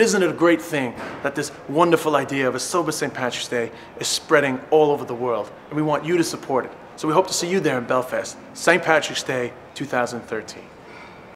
Isn't it a great thing that this wonderful idea of a sober St. Patrick's Day is spreading all over the world, and we want you to support it. So we hope to see you there in Belfast, St. Patrick's Day 2013.